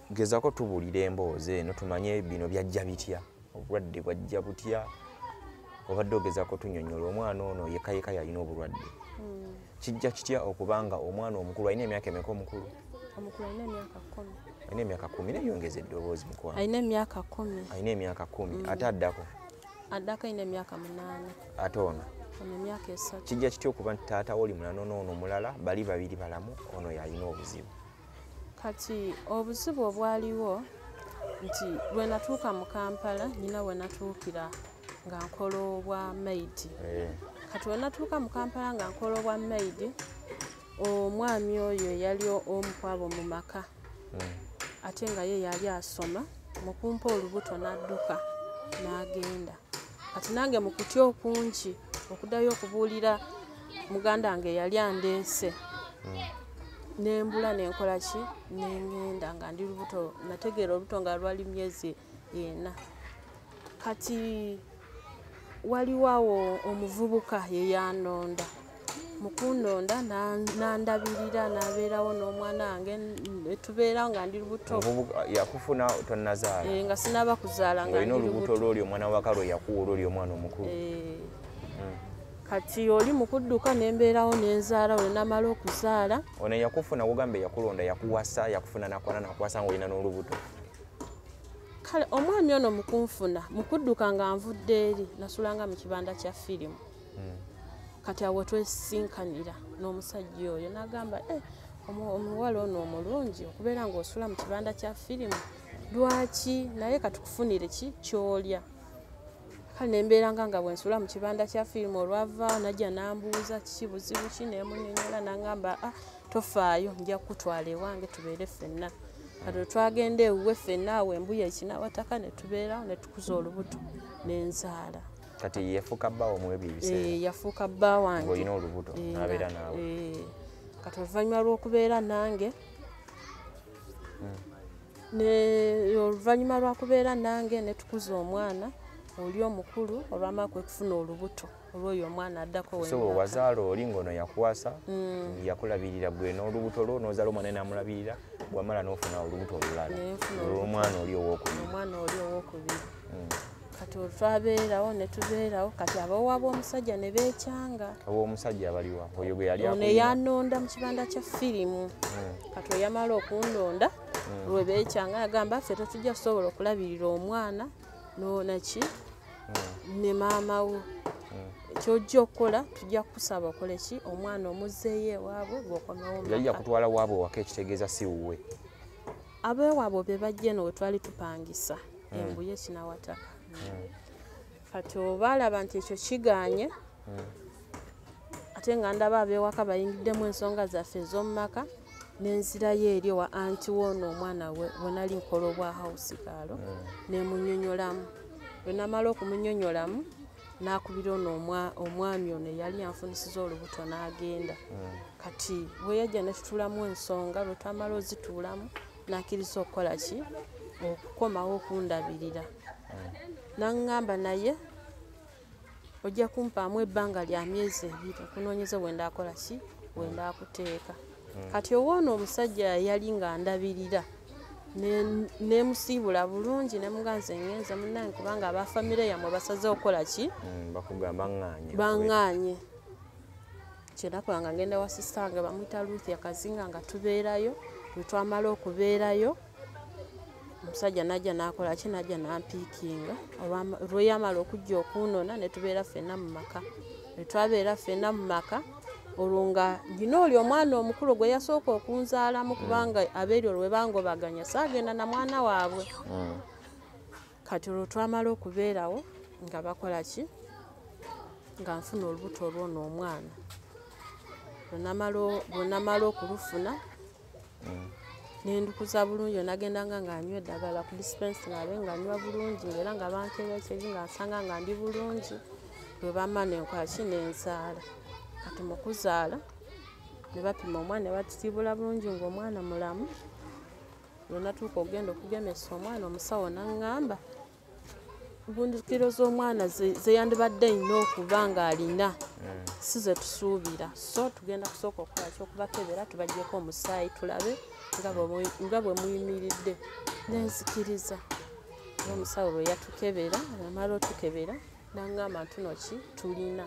gezako tubulira emboozi eno tumanye bino byajja bitya obulwadde bwajja butya obadde ogezako tunyonnyola omwana ono yekayeka yalina obulwadde kijja kitya okubanga omwana omukulu alina emyaka emeka omukulu alina emyaka 10 neyongeza eddoboozi mukwano alina emyaka 10 alina emyaka 10 ate addako alina emyaka 8 ate ono emyaka 3 kijja kitya okuba nti taata oli mulala n'ono omulala bali babiri balamu ono yalina obuzibu kati obuzibu obwaliwo nti lwe natuuka mu Kampala nina we natuukira nga nkola obwa maid kati we natuuka mu Kampala nga nkola obwa maid omwami oyo yali omu kwabo mu maka ate nga ye yali asoma mu kumpa olubuto n'adduka n'agenda kati nange mu kutya okungi okuddayo okubuulira muganda wange yali andeese nembula nenkola ki nengenda nga ndi lubuto nategeera olubuto nga lwali myezi 4 kati waliwo omuvubuka yeyanonda mukundonda nandabirira nabeerawo n'omwana wange tubeera nga ndi lubuto yakufuna tonnazaala nga sinaba kuzaala nga olina olubuto lwoli omwana wakalo yakuwa olwoli omwana omukulu kati oli mukudduka nembeerawo nenzaala olwo namala okuzaala ono yakufuna kugambe yakulonda yakuwasa yakufuna nakwana nakuwasa nga olina n'olubuto kale omwami ono mukunfuna mukudduka nga nvudde eri nasulanga mu kibanda kya firimu kati awo twesinkanira n'omusajja oyo n'agamba omuwala ono omulungi okubeera ng'osula mu kibanda kya firimu lwaki naye katukufunire ki kyolya kale nembeeranga nga bwensula mu kibanda kya firimu olwava najja nambuuza kiki buzibu ki nemunyonyola nagamba tofaayo nja kutwala ewange tubeere ffenna kati twagenda ewuwe ffenna awo embuya ekinawataka netubeerawo netukuza olubuto nenzaala kati yafuuka bba omwebyo ebiseera yafuuka bba wange ng'olina olubuto n'abeera naawe kati oluvannyuma lw'okubeera nange oluvannyuma lwakubeera nange netukuza omwana oli omukulu olwamala kwekufuna olubuto olwoyo omwana addako so wazaala oli ng'ono yakuwasa yakulabirira gwe n'olubuto lwo n'ozaala omwana namulabirira bwamala n'ofuna olubuto olulala olw'omwana oli owokubiri kati olutwabeerawo netubeerawo kati abawaaba omusajja ne beekyanga ab'omusajja abaliwa oyo gwe yali ono yanonda mu kibanda kya firimu kati oyamala okundonda lwe beekyanga agamba ffe tetujja kusobola okulabirira omwana naki ne maama wo kyojja okukola tujja kukusaba okole ki omwana omuzzeeyo ewaabwe bw'okomewo yajja kutwala waabwe waka ekitegeeza si wuwe abeewaabwe be bajja eno we twali tupangisa embuye kinawataka kati obaalaba nti ekyo kigaanye ate nga ndaba abeewaka bayingiddemu ensonga zaffe ez'omu maka nenzirayo eri wa anti woono omwana we nali nkola obwa house kaalo nemunyonyolamu bwe namala okumunyonyolamu n'akubira ono omwami ono yali yanfunisiza olubuto n'agenda kati bwe yajja netutulamu ensonga lwe twamala ozituulamu n'akkiriza okukola ki okukomawo okundabirira n'aŋŋamba naye ojja kumpaamu ebbanga lya myezi 2 okunoonyeza wenda akola ki wenda akuteeka kati owoono omusajja yali nga ndabirira nemusiibula bulungi nemuganze ngenze munnange kubanga abafamire yammwe basazeho okukola ki bakugamba baŋŋaanye kyenakolanga ngenda wa sistange bamuyita Ruth Akazinga nga tubeerayo bwe twamala okubeerayo omusajja najja n'akola ki najja nampiikinga lwe yamala okujja okunona netubeera ffenna mu maka netwabeera ffenna mu maka olwo nga gino oli omwana omukulu gwe yasooka okunzaalamu kubanga abeeryo lwe bangobaganya saagenda na mwana waabwe kati olwo twamala okubeerawo nga bakola ki nga nfuna olubuto olw'ono omwana lwe namala okulufuna nendukuza bulungi nagendanga nga anywa eddagala ku dispense ngabe nga anywa bulungi era nga bankebekyeri nga nsanga nga ndi bulungi lwe bamma nenkola ki nenzaala kati mu kuzaala ne bapima omwana ne batitibula bulungi ng'omwana mulamu lwe natuuka okugenda okugemesa omwana omusawo n'aŋŋamba embundikiro z'omwana ze yandibadde ayina okuba ng'alina size tusuubira so tugenda kusooka okukola kyokubakebera tubagyeko omusaayi tulabe nga bwe muyimiridde nenzikiriza omusawo lwe yatukebera amala otukebera n'aŋŋamba ntuno ki tulina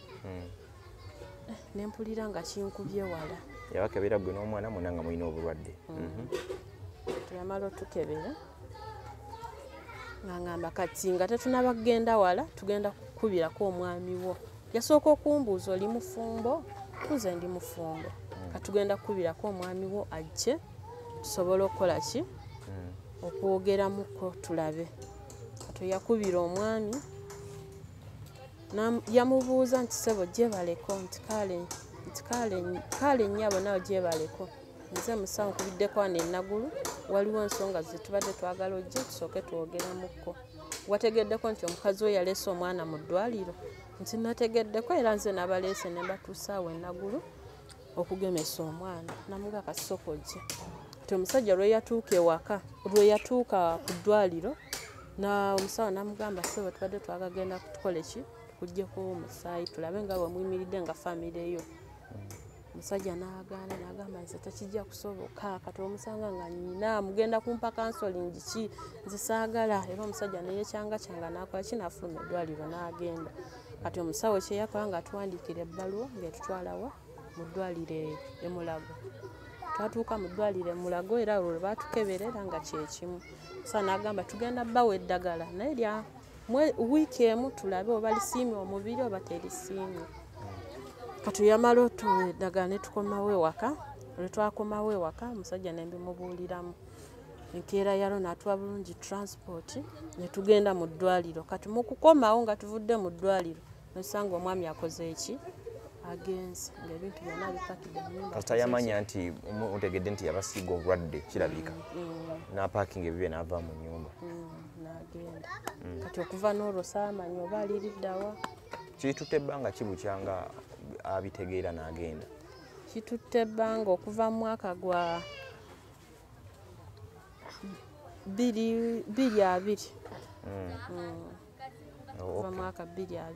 nempulira nga kinkubye wala yabakebera gwe n'omwana mwonna nga mulina obulwadde tuyamala otukebera ng'aŋŋamba kati nga tetunaba kugenda wala tugenda kukubirako omwami wo yasooka okumbuuza oli mufumbo tuze ndi mufumbo katugenda kukubirako omwami wo ajje tusobole okukola ki okwogeramuko tulabe kati yakubira omwami yamubuuza nti sebo gyebaleko nti kale nnyabo nawe gyebaleko nze musawo nkubiddeko wano enagulu waliwo ensonga zetubadde twagala ojje tusooke twogeramuko wategeddeko nti omukazi we yaleese omwana mu ddwaliro nti nategeddeko era nze nabaleese ne mbatuusaawo enagulu okugemesa omwana namuga kasokojje nti omusajja lwe yatuuka ewaka lwe yatuuka ku ddwaliro omusawo namugamba sebo tubadde twagagenda kutukola ki tukugyeko omusaayi tulabe nga bwe muyimiridde nga famire eyo omusajja n'agaana n'agamba nze tekijja kusoboka kati omusanga nga nyina mugenda kumpa kansolingi ki nze saagala era omusajja neyekyanga n'akola ki n'afuluma eddwaliro n'agenda kati omusawo kyeyakola nga atuwandiikira ebbaluwa ng'etutwalawa mu ddwaliro e Mulago twatuuka mu ddwaliro e Mulago era olwo baatukebera era nga kyekimu sa n'agamba tugenda bbawa eddagala naye lya wiiki emu tulabe oba lisiimye omubiri oba terisiimye kati yamala otuwa eddagala ne tukomawo ewaka olwe twakomawo ewaka omusajja ne mbimubuuliramu enkeera yalo n'atuwa bulungi transport ne tugenda mu ddwaliro kati mu kukomawo nga tuvudde mu ddwaliro nosanga omwami akoze eki agenze ng'ebintu byonna bipakidde mu nnyumba kasita yamanya nti otegedde nti yabasiiga obulwadde kirabika n'apaakinga ebibye n'ava mu nnyumba n'agenda kati okuva n'olwo saamanya oba aliriddawa kitutte ebbanga kibukyanga abitegeera n'agenda kitutte ebbanga okuva mu mwaka gwa 2020 okuva mu mwaka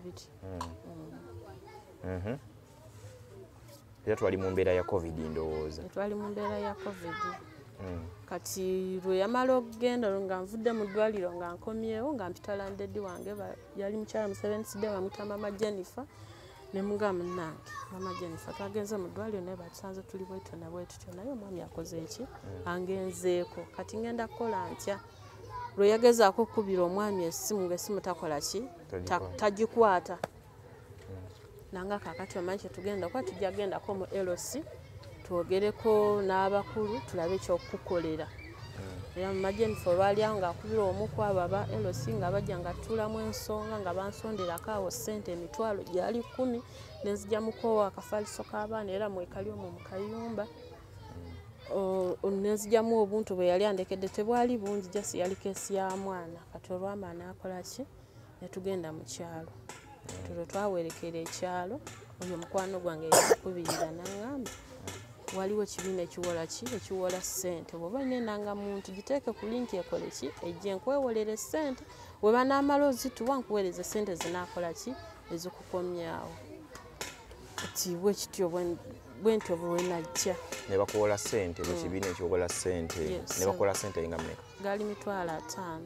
2020 era twali mu mbeera ya covid ndowooza twali mu mbeera ya covid kati lwe yamala okugenda nga nvudde mu ddwaliro nga nkomyewo nga mpitala ndeddi wange yali mukyala musevensidde bamwita mama Jennifer ne mugamba nange mama Jennifer twagenze mu ddwaliro naye batusanze tuli bwetyo na bwetutyo naye omwami akoze eki angenzeeko kati ngenda kukola ntya lwe yagezaako okukubira omwami essimu ng'essimu takola ki tagikwata nanga kakati omanyi kyetugenda kuba tujja gendako mu LC twogereko n'abakulu tulabe ekyokukolera era mu Jennifer olwali awo ng'akubira omu ku abo aba LC nga bajja nga tuulamu ensonga nga bansonderako awo ssente emitwalo gyali 10 nenzijjamuko akafaliso k'abaana era mwekali omwo mu kayumba nenzijjamu obuntu bwe yali andekedde tebwali bungi jasi yali keesi ya mwana kati olw'amaani akola ki ne tugenda mu kyalo tulwo twawerekera ekyalo oyo mukwano gwange yakubirira n'aŋŋamba waliwo ekibiina ekiwola ki ekiwola ssente bw'oba olina endangamuntu giteeke ku linki ekole ki ejje nkwewolera essente bwe banaamala ozituwa nkuweereza essente zinaakola ki ezikukomyawo kati bwekityo bwentyo bwe najja ne bakuwola ssente mu kibiina ekiwola ssente ne bakola ssente nga mmeka gaali mitwalo 5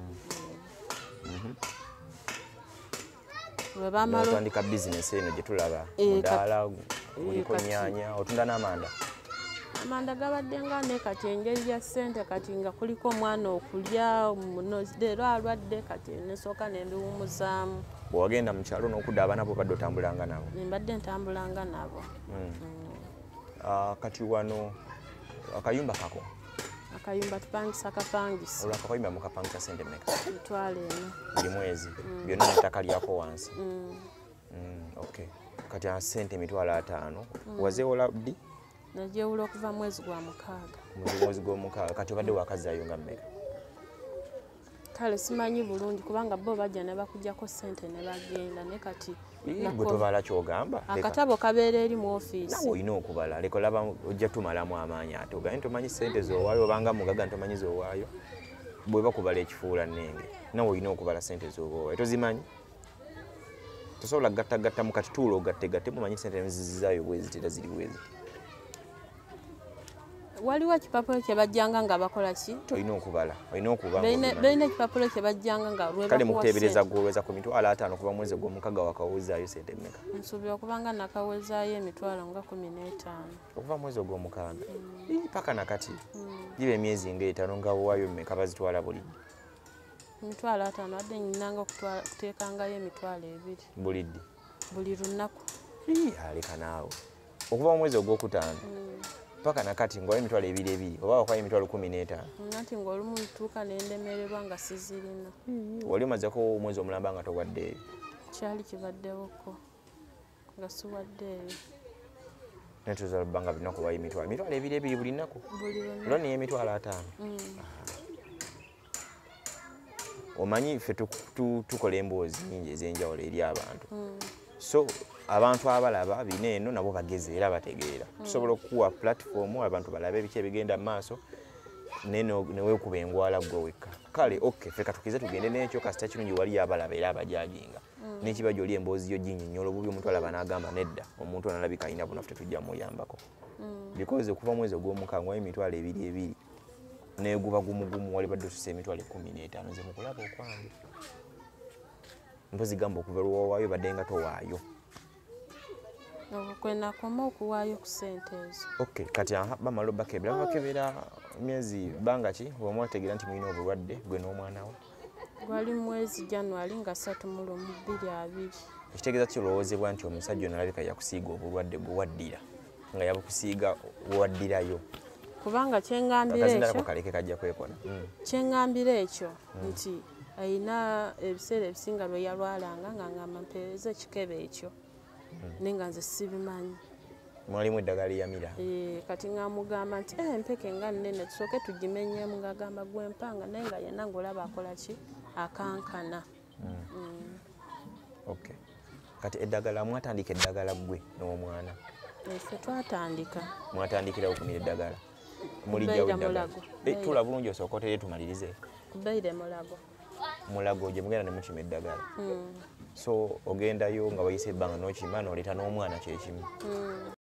otandika bizinesi eno gye tulaba mudaala guliko nnyaanya otunda n'amanda amanda gabadde nga ne kati engeri ya ssente kati nga kuliko omwana okulya leero alwadde kati nesooka nembiwumuzaamu bwewagenda mu kyalo n'okuddaaba nabo badde otambulanga nabo mbadde ntambulanga nabo kati wano akayumba kako akayumba tupangisa kapangisa olwo akayumba mukapangisa ssente mmeka mitwalo eno buli mwezi byonna nettaka lyako wansi okay kati ssente emitwalo 5 wazeewola ddi nagyewula okuva mwezi gwa 6 mwezi gw'omukaaga kati obadde wakazaayo nga mmeka kale simanyi bulungi kubanga bo bajja ne bakugyako ssente ne bagenda ne kati gwe tobaala kyogamba akatabo kabeera eri mu ofiisi nawe olina okubala leka olaba ojja tumalamu amaanyi ate ogaye ntomanyi ssente z'owaayo obanga mugaga ntomanyi z'owaayo bwe bakubala ekifuula nnenge nawe olina okubala ssente z'oba owaayo tozimanyi tosobola gattagatta mu kati tuulo ogatte mumanyi sente nezizizaayo bwezi era ziri bwezi. Waliwo ekipapula kye bajjanga nga bakola ki? Tolina okubala, olina okuba balina ekipapula kye bajjanga nga lwe kale mukuteebereza gwolweza ku mitwalo 5 kuva mwezi gw'omukaaga wakawuzaayo sente mmeka? Nsuubira okubanga nakawezaayo emitwalo nga 15. Okuva mwezi ogw'omukaaga paka nakati giba emyezi ng'etaano nga waayo mmeka bazitwala bulidde? Emitwalo 5 adde nyinanga okuteekangayo emitwalo 2 bulidde buli lunaku. Aleka naawe okuva mu mwezi ogwokutaano paka nakati ng'owa emitwalo 2 oba wakwayo emitwalo 15. Nati ng'olumu ntuuka nendemererwa nga sizirina. Wali omazeko omwezi omulamba nga towaddeeyo? Kyali kibaddewoko nga siwaddeeyo. Naye tusobola bba nga bulina kubayo emitwalo 2 buli nnaku? Olwo niyo emitwalo 5. Omanyi ffe tukola emboozi nyingi ez'enjawulo eri abantu. So abantu abalaba bino eno nabo bageze era bategeera. Tusobola okuwa platform abantu balabe ebiki ebigenda mu maaso neweekuba engwala gwe wekka. Kale okay ffe katukize tugende n'ekyo kasita kirungi wali abalaba era abajajinga. N'ekiba gy'oli emboozi yo ginnyonnyola obubi omuntu alaba n'agamba nedda omuntu analabika alina buno ffe tujja muyambako. Because okuva mwezi ogw'omukaaga emitwalo 2 neguba gumugumu wali badde osusa emitwalo 15 nze mukulaba okwange. Mpozi gamba okuva lwowaayo badde nga towaayo. Kwenakoma okuwaayo ku ssente ezo. Okay, kati bamala bakebera myezi banga ki bw'omwategeera nti mulina obulwadde gwe n'omwana we? Gwali mwezi January nga 3/22. Ekitegeeza kirowoozebwa nti omusajja ono alabika yakusiiga obulwadde bwe waddira nga yabukusiiga waddirayo. Kubanga kyengambira ekyo kaleke kajja kwekola. Kyengambira ekyo nti ayina ebiseera ebisinga lwe yalwalanga nga ngamba mpeereza ekikebe ekyo nenga nze sibimanyi. Mwalimu eddagala lyamira? Kati ngamugamba nti empeke nga nnene tusooke tugimenyeemu ng'agamba gwempanga naye nga yenna ng'olaba akola ki akankana. Okay. Kati eddagala mwatandika eddagala gwe n'omwana? Ffe twatandika. Mwatandikira okumira eddagala? Mulijjawo eddagala? Tula bulungi osooka otere tumalirize. Kubeire Mulago. Mulago gye mugenda ne mukima eddagala? So ogendayo nga wayise ebbanga n'okima n'oleeta n'omwana kyekimu?